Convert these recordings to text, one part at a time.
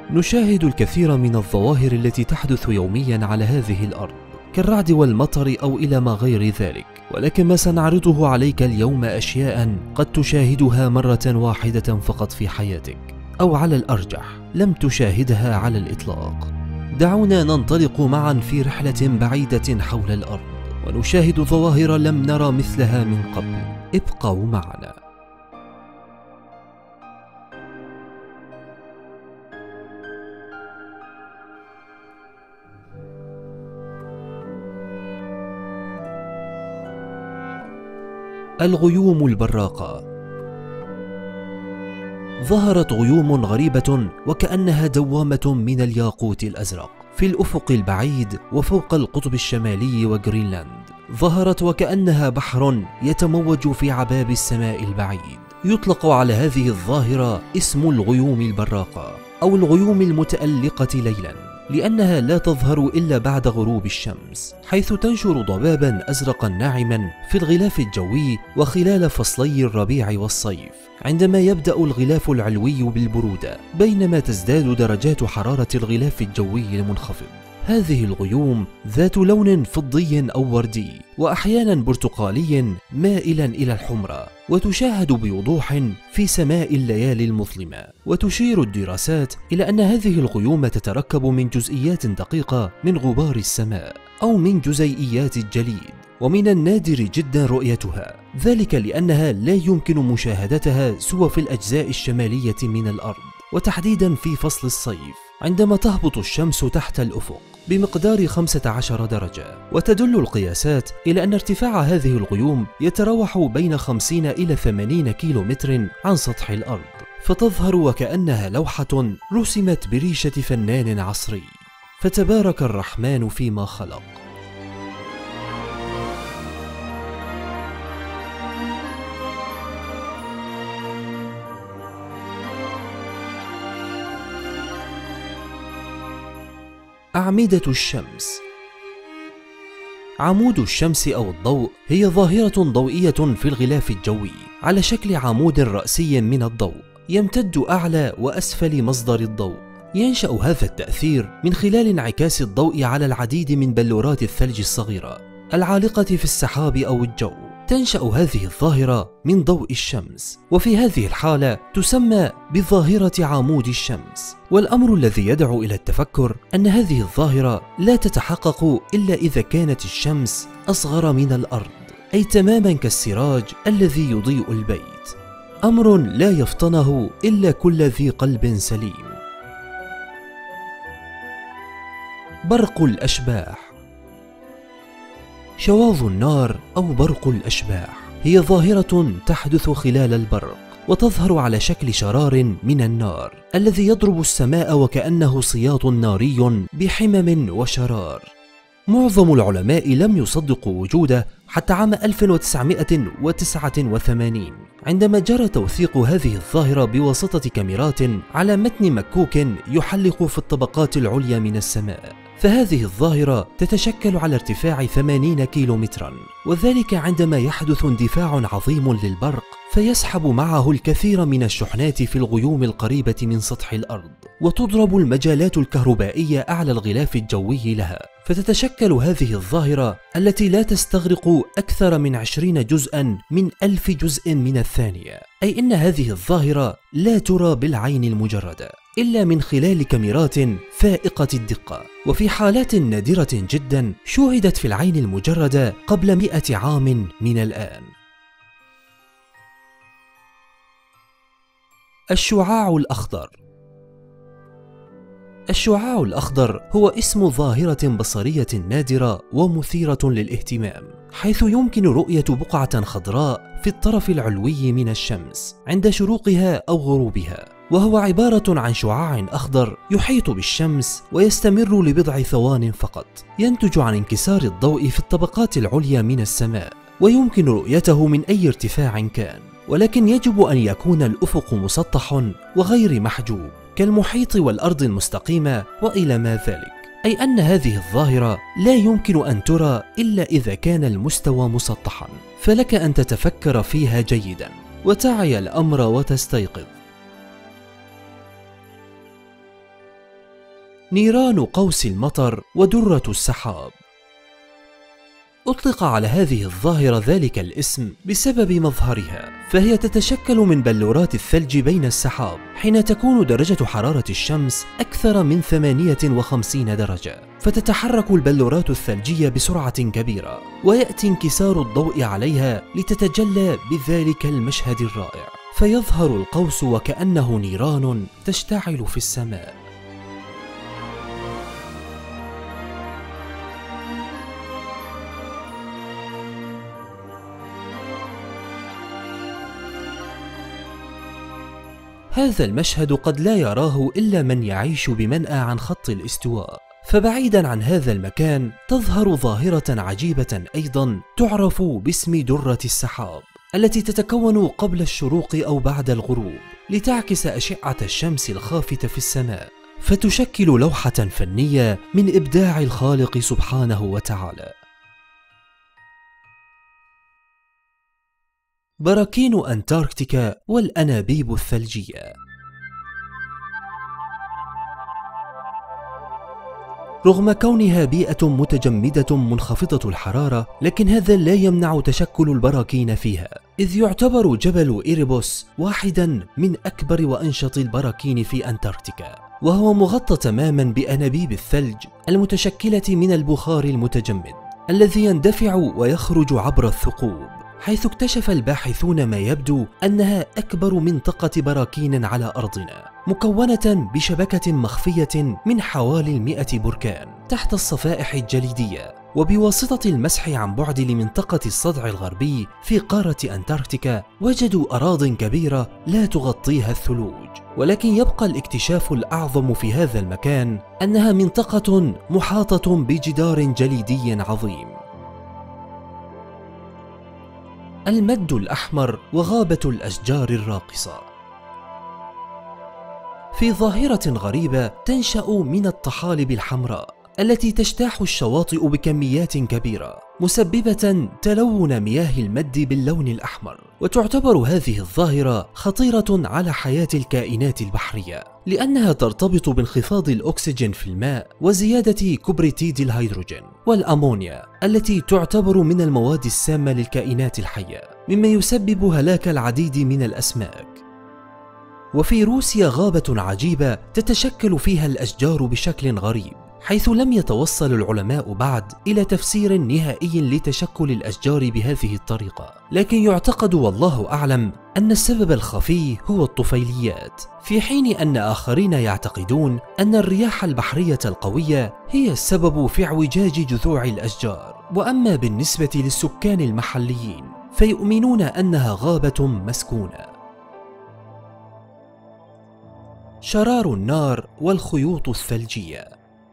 نشاهد الكثير من الظواهر التي تحدث يوميا على هذه الأرض كالرعد والمطر أو إلى ما غير ذلك، ولكن ما سنعرضه عليك اليوم أشياء قد تشاهدها مرة واحدة فقط في حياتك، أو على الأرجح لم تشاهدها على الإطلاق. دعونا ننطلق معا في رحلة بعيدة حول الأرض ونشاهد ظواهر لم نرى مثلها من قبل. ابقوا معنا. الغيوم البراقة. ظهرت غيوم غريبة وكأنها دوامة من الياقوت الأزرق في الأفق البعيد وفوق القطب الشمالي وغرينلاند. ظهرت وكأنها بحر يتموج في عباب السماء البعيد. يطلق على هذه الظاهرة اسم الغيوم البراقة أو الغيوم المتألقة ليلا، لأنها لا تظهر إلا بعد غروب الشمس، حيث تنشر ضبابا أزرقا ناعما في الغلاف الجوي وخلال فصلي الربيع والصيف، عندما يبدأ الغلاف العلوي بالبرودة بينما تزداد درجات حرارة الغلاف الجوي المنخفض. هذه الغيوم ذات لون فضي أو وردي وأحيانا برتقالي مائلا إلى الحمرة، وتشاهد بوضوح في سماء الليالي المظلمة. وتشير الدراسات إلى أن هذه الغيوم تتركب من جزئيات دقيقة من غبار السماء أو من جزيئيات الجليد، ومن النادر جدا رؤيتها، ذلك لأنها لا يمكن مشاهدتها سوى في الأجزاء الشمالية من الأرض، وتحديدا في فصل الصيف عندما تهبط الشمس تحت الأفق بمقدار 15 درجة. وتدل القياسات إلى أن ارتفاع هذه الغيوم يتراوح بين 50 إلى 80 كيلومتر عن سطح الأرض، فتظهر وكأنها لوحة رسمت بريشة فنان عصري، فتبارك الرحمن فيما خلق. أعمدة الشمس. عمود الشمس أو الضوء هي ظاهرة ضوئية في الغلاف الجوي على شكل عمود رأسي من الضوء يمتد أعلى وأسفل مصدر الضوء. ينشأ هذا التأثير من خلال انعكاس الضوء على العديد من بلورات الثلج الصغيرة العالقة في السحاب أو الجو. تنشأ هذه الظاهرة من ضوء الشمس، وفي هذه الحالة تسمى بظاهرة عمود الشمس. والأمر الذي يدعو إلى التفكر أن هذه الظاهرة لا تتحقق إلا إذا كانت الشمس أصغر من الأرض، أي تماما كالسراج الذي يضيء البيت، أمر لا يفطنه إلا كل ذي قلب سليم. برق الأشباح. شواظ النار أو برق الأشباح هي ظاهرة تحدث خلال البرق، وتظهر على شكل شرار من النار الذي يضرب السماء وكأنه صياط ناري بحمم وشرار. معظم العلماء لم يصدقوا وجوده حتى عام 1989 عندما جرى توثيق هذه الظاهرة بواسطة كاميرات على متن مكوك يحلق في الطبقات العليا من السماء. فهذه الظاهرة تتشكل على ارتفاع 80 كيلومترا، وذلك عندما يحدث اندفاع عظيم للبرق فيسحب معه الكثير من الشحنات في الغيوم القريبة من سطح الأرض، وتضرب المجالات الكهربائية أعلى الغلاف الجوي لها، فتتشكل هذه الظاهرة التي لا تستغرق أكثر من 20 جزءا من 1000 جزء من الثانية، أي أن هذه الظاهرة لا ترى بالعين المجردة إلا من خلال كاميرات فائقة الدقة، وفي حالات نادرة جدا شوهدت في العين المجردة قبل 100 عام من الآن. الشعاع الأخضر. الشعاع الأخضر هو اسم ظاهرة بصرية نادرة ومثيرة للاهتمام، حيث يمكن رؤية بقعة خضراء في الطرف العلوي من الشمس عند شروقها أو غروبها، وهو عبارة عن شعاع أخضر يحيط بالشمس ويستمر لبضع ثوان فقط، ينتج عن انكسار الضوء في الطبقات العليا من السماء، ويمكن رؤيته من أي ارتفاع كان، ولكن يجب أن يكون الأفق مسطح وغير محجوب كالمحيط والأرض المستقيمة وإلى ما ذلك، أي أن هذه الظاهرة لا يمكن أن ترى إلا إذا كان المستوى مسطحا، فلك أن تتفكر فيها جيدا وتعي الأمر وتستيقظ. نيران قوس المطر ودرة السحاب. أطلق على هذه الظاهرة ذلك الاسم بسبب مظهرها، فهي تتشكل من بلورات الثلج بين السحاب حين تكون درجة حرارة الشمس أكثر من 58 درجة، فتتحرك البلورات الثلجية بسرعة كبيرة، ويأتي انكسار الضوء عليها لتتجلى بذلك المشهد الرائع، فيظهر القوس وكأنه نيران تشتعل في السماء. هذا المشهد قد لا يراه إلا من يعيش بمنأى عن خط الاستواء، فبعيدا عن هذا المكان تظهر ظاهرة عجيبة أيضا تعرف باسم درة السحاب، التي تتكون قبل الشروق أو بعد الغروب لتعكس أشعة الشمس الخافتة في السماء، فتشكل لوحة فنية من إبداع الخالق سبحانه وتعالى. براكين أنتاركتيكا والأنابيب الثلجية. رغم كونها بيئة متجمدة منخفضة الحرارة، لكن هذا لا يمنع تشكل البراكين فيها، إذ يعتبر جبل إيريبوس واحدا من أكبر وأنشط البراكين في أنتاركتيكا، وهو مغطى تماما بأنابيب الثلج المتشكلة من البخار المتجمد الذي يندفع ويخرج عبر الثقوب، حيث اكتشف الباحثون ما يبدو أنها أكبر منطقة براكين على أرضنا، مكونة بشبكة مخفية من حوالي 100 بركان تحت الصفائح الجليدية. وبواسطة المسح عن بعد لمنطقة الصدع الغربي في قارة أنتاركتيكا وجدوا أراضٍ كبيرة لا تغطيها الثلوج، ولكن يبقى الاكتشاف الأعظم في هذا المكان أنها منطقة محاطة بجدار جليدي عظيم. المد الأحمر وغابة الأشجار الراقصة. في ظاهرة غريبة تنشأ من الطحالب الحمراء التي تجتاح الشواطئ بكميات كبيرة، مسببة تلون مياه المد باللون الأحمر. وتعتبر هذه الظاهرة خطيرة على حياة الكائنات البحرية، لأنها ترتبط بانخفاض الأكسجين في الماء وزيادة كبريتيد الهيدروجين والأمونيا التي تعتبر من المواد السامة للكائنات الحية، مما يسبب هلاك العديد من الأسماك. وفي روسيا غابة عجيبة تتشكل فيها الأشجار بشكل غريب، حيث لم يتوصل العلماء بعد إلى تفسير نهائي لتشكل الأشجار بهذه الطريقة، لكن يعتقد والله أعلم أن السبب الخفي هو الطفيليات، في حين أن آخرين يعتقدون أن الرياح البحرية القوية هي السبب في اعوجاج جذوع الأشجار. وأما بالنسبة للسكان المحليين فيؤمنون أنها غابة مسكونة. شرار النار والخيوط الثلجية.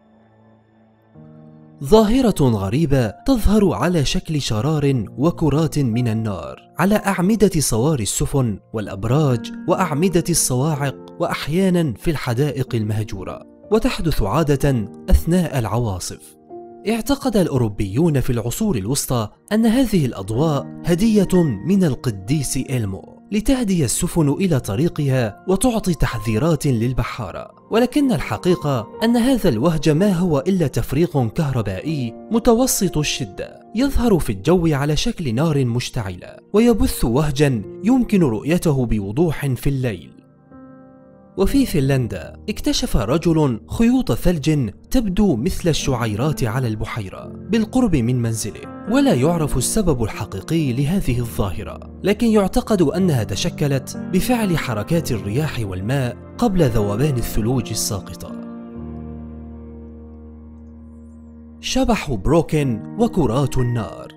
ظاهرة غريبة تظهر على شكل شرار وكرات من النار على أعمدة صواري السفن والأبراج وأعمدة الصواعق، وأحيانا في الحدائق المهجورة، وتحدث عادة أثناء العواصف. اعتقد الأوروبيون في العصور الوسطى أن هذه الأضواء هدية من القديس إلمو لتهدي السفن إلى طريقها وتعطي تحذيرات للبحارة، ولكن الحقيقة أن هذا الوهج ما هو إلا تفريغ كهربائي متوسط الشدة يظهر في الجو على شكل نار مشتعلة، ويبث وهجا يمكن رؤيته بوضوح في الليل. وفي فنلندا اكتشف رجل خيوط ثلج تبدو مثل الشعيرات على البحيرة بالقرب من منزله، ولا يعرف السبب الحقيقي لهذه الظاهرة، لكن يعتقد أنها تشكلت بفعل حركات الرياح والماء قبل ذوبان الثلوج الساقطة. شبح بروكن وكرات النار.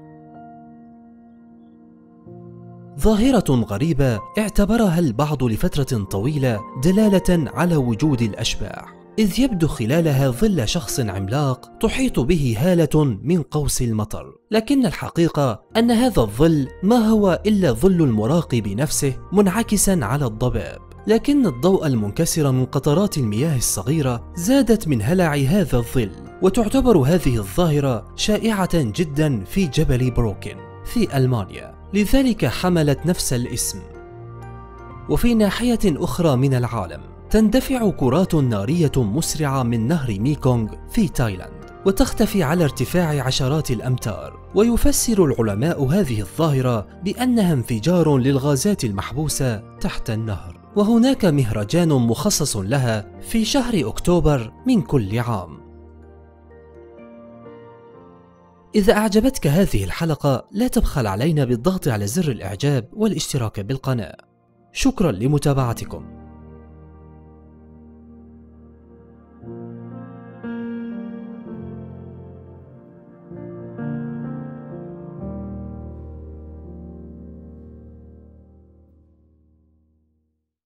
ظاهرة غريبة اعتبرها البعض لفترة طويلة دلالة على وجود الأشباح، إذ يبدو خلالها ظل شخص عملاق تحيط به هالة من قوس المطر، لكن الحقيقة أن هذا الظل ما هو إلا ظل المراقب نفسه منعكسا على الضباب، لكن الضوء المنكسر من قطرات المياه الصغيرة زادت من هلع هذا الظل. وتعتبر هذه الظاهرة شائعة جدا في جبل بروكن في ألمانيا، لذلك حملت نفس الاسم. وفي ناحية أخرى من العالم تندفع كرات نارية مسرعة من نهر ميكونغ في تايلاند وتختفي على ارتفاع عشرات الأمتار، ويفسر العلماء هذه الظاهرة بأنها انفجار للغازات المحبوسة تحت النهر، وهناك مهرجان مخصص لها في شهر أكتوبر من كل عام. إذا أعجبتك هذه الحلقة لا تبخل علينا بالضغط على زر الإعجاب والاشتراك بالقناة. شكرا لمتابعتكم.